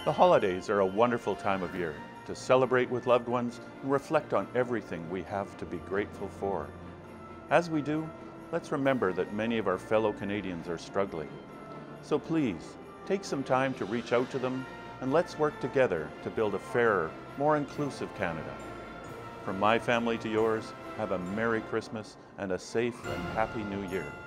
The holidays are a wonderful time of year to celebrate with loved ones and reflect on everything we have to be grateful for. As we do, let's remember that many of our fellow Canadians are struggling. So please, take some time to reach out to them and let's work together to build a fairer, more inclusive Canada. From my family to yours, have a Merry Christmas and a safe and happy New Year.